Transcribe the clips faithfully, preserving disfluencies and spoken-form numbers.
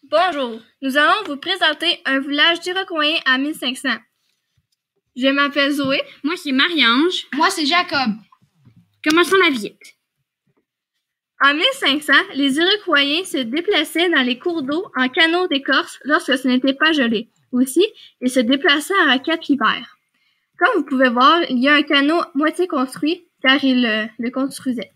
Bonjour, nous allons vous présenter un village d'Iroquois en mille cinq cents. Je m'appelle Zoé. Moi, c'est Marie-Ange. Moi, c'est Jacob. Commençons la visite. En mille cinq cents, les Iroquois se déplaçaient dans les cours d'eau en canot d'écorce lorsque ce n'était pas gelé. Aussi, ils se déplaçaient à raquettes l'hiver. Comme vous pouvez voir, il y a un canot moitié construit car ils le, le construisaient.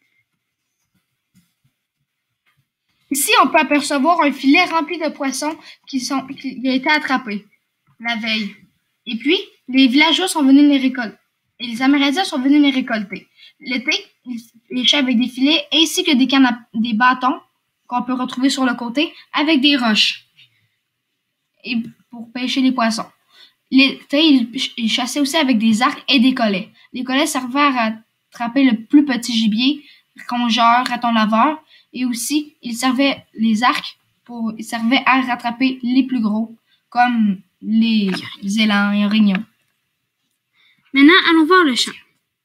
Ici, on peut apercevoir un filet rempli de poissons qui, sont, qui a été attrapé la veille. Et puis, les villageois sont venus les récolter. Et les Amérindiens sont venus les récolter. L'été, ils pêchaient avec des filets ainsi que des, canap- des bâtons qu'on peut retrouver sur le côté avec des roches et pour pêcher les poissons. L'été, ils, ils chassaient aussi avec des arcs et des collets. Les collets servaient à attraper le plus petit gibier, rongeurs, ratons laveurs, et aussi ils servaient les arcs pour ils servaient à rattraper les plus gros, comme les, les élans et orignaux. Maintenant, allons voir le champ.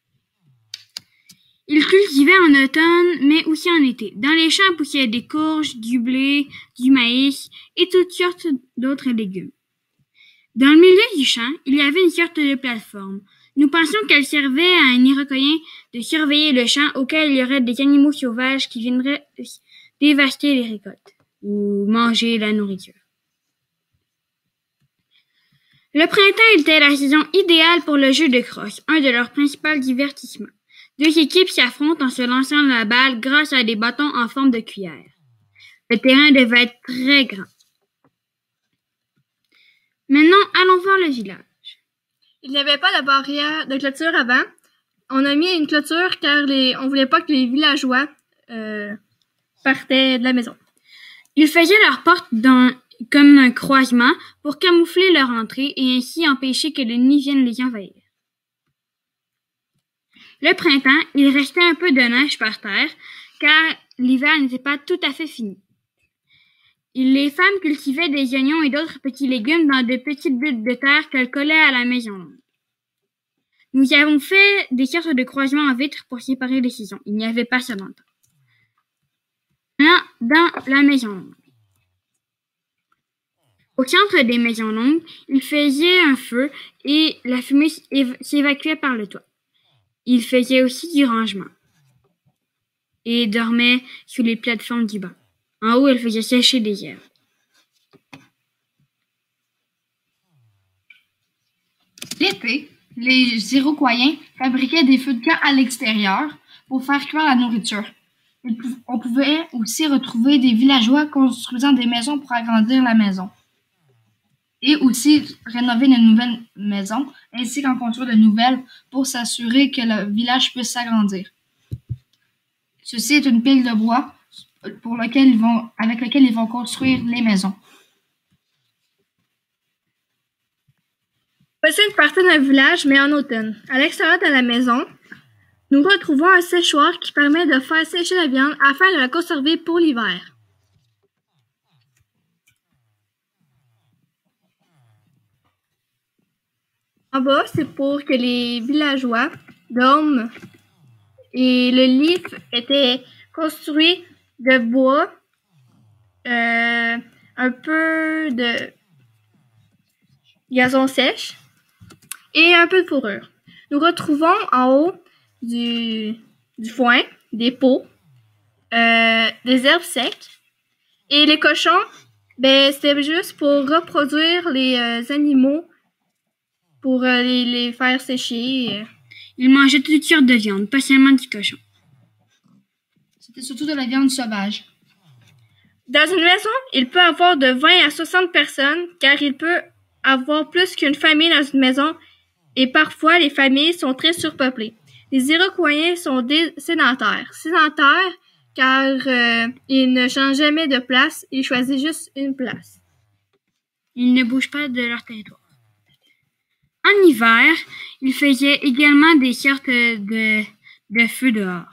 Ils cultivaient en automne, mais aussi en été. Dans les champs poussaient des courges, du blé, du maïs et toutes sortes d'autres légumes. Dans le milieu du champ, il y avait une sorte de plateforme. Nous pensions qu'elle servait à un Iroquoien de surveiller le champ auquel il y aurait des animaux sauvages qui viendraient dévaster les récoltes ou manger la nourriture. Le printemps était la saison idéale pour le jeu de crosse, un de leurs principaux divertissements. Deux équipes s'affrontent en se lançant la balle grâce à des bâtons en forme de cuillère. Le terrain devait être très grand. Maintenant, allons voir le village. Il n'y avait pas de barrière de clôture avant. On a mis une clôture car les, on voulait pas que les villageois euh, partaient de la maison. Ils faisaient leur porte dans, comme un croisement pour camoufler leur entrée et ainsi empêcher que l'ennemi vienne les envahir. Le printemps, il restait un peu de neige par terre car l'hiver n'était pas tout à fait fini. Les femmes cultivaient des oignons et d'autres petits légumes dans de petites buttes de terre qu'elles collaient à la maison longue. Nous avons fait des sortes de croisements en vitre pour séparer les saisons. Il n'y avait pas ça longtemps. Maintenant, dans la maison longue. Au centre des maisons longues, ils faisaient un feu et la fumée s'évacuait par le toit. Ils faisaient aussi du rangement et dormaient sur les plateformes du bas. En haut, elle faisait sécher des herbes. L'été, les Iroquois fabriquaient des feux de camp à l'extérieur pour faire cuire la nourriture. On pouvait aussi retrouver des villageois construisant des maisons pour agrandir la maison. Et aussi rénover de nouvelles maisons, ainsi qu'en construire de nouvelles pour s'assurer que le village puisse s'agrandir. Ceci est une pile de bois pour lequel ils vont, avec lequel ils vont construire les maisons. Voici une partie d'un village, mais en automne. À l'extérieur de la maison, nous retrouvons un séchoir qui permet de faire sécher la viande afin de la conserver pour l'hiver. En bas, c'est pour que les villageois dorment et le lit était construit de bois, euh, un peu de gazon sèche et un peu de fourrure. Nous retrouvons en haut du, du foin, des pots, euh, des herbes secs et les cochons, ben c'était juste pour reproduire les euh, animaux, pour euh, les, les faire sécher. Ils mangeaient toutes sortes de viande, pas seulement du cochon. C'était surtout de la viande sauvage. Dans une maison, il peut y avoir de vingt à soixante personnes, car il peut avoir plus qu'une famille dans une maison, et parfois les familles sont très surpeuplées. Les Iroquois sont des sédentaires. Sédentaires, car euh, ils ne changent jamais de place, ils choisissent juste une place. Ils ne bougent pas de leur territoire. En hiver, ils faisaient également des sortes de, de feux dehors.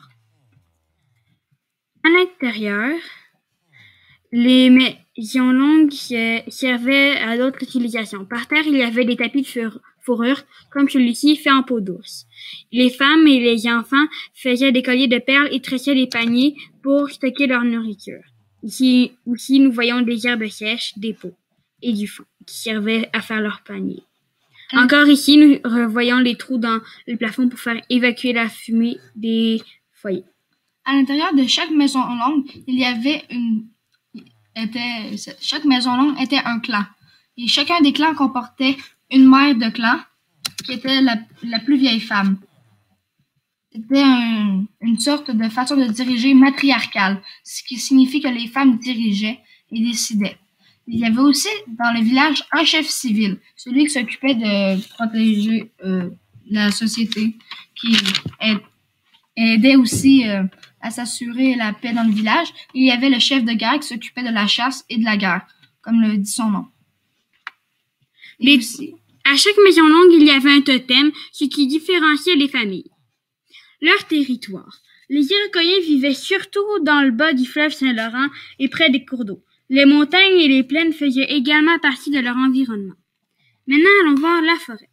À l'intérieur, les maisons longues servaient à d'autres utilisations. Par terre, il y avait des tapis de fourrure, comme celui-ci fait en peau d'ours. Les femmes et les enfants faisaient des colliers de perles et tressaient des paniers pour stocker leur nourriture. Ici aussi, nous voyons des herbes sèches, des pots et du foin qui servaient à faire leur panier. Mmh. Encore ici, nous revoyons les trous dans le plafond pour faire évacuer la fumée des foyers. À l'intérieur de chaque maison longue, il y avait une était chaque maison longue était un clan. Et chacun des clans comportait une mère de clan qui était la, la plus vieille femme. C'était un, une sorte de façon de diriger matriarcale, ce qui signifie que les femmes dirigeaient et décidaient. Il y avait aussi dans le village un chef civil, celui qui s'occupait de protéger euh, la société, qui aid, aidait aussi euh, à s'assurer la paix dans le village. Et il y avait le chef de guerre qui s'occupait de la chasse et de la guerre, comme le dit son nom. Les, aussi, à chaque maison longue, il y avait un totem, ce qui différenciait les familles. Leur territoire. Les Iroquois vivaient surtout dans le bas du fleuve Saint-Laurent et près des cours d'eau. Les montagnes et les plaines faisaient également partie de leur environnement. Maintenant, allons voir la forêt.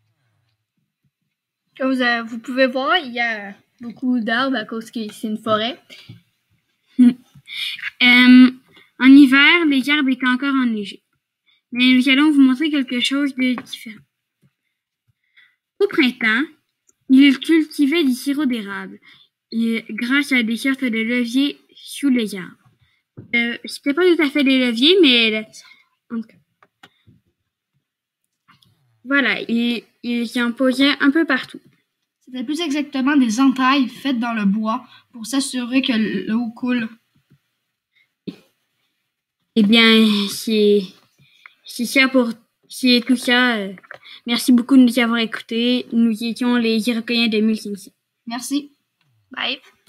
Comme vous, euh, vous pouvez voir, il y a beaucoup d'arbres à cause que c'est une forêt. euh, en hiver, les arbres étaient encore enneigés. Mais nous allons vous montrer quelque chose de différent. Au printemps, ils cultivaient du sirop d'érable et, grâce à des sortes de leviers sous les arbres. Euh, c'était pas tout à fait des leviers, mais en tout cas. Voilà, ils, ils en posaient un peu partout. C'était plus exactement des entailles faites dans le bois pour s'assurer que l'eau coule. Eh bien, c'est, c'est ça pour, c'est tout ça. Euh, merci beaucoup de nous avoir écoutés. Nous étions les Iroquois de mille cinq cents. Merci. Bye.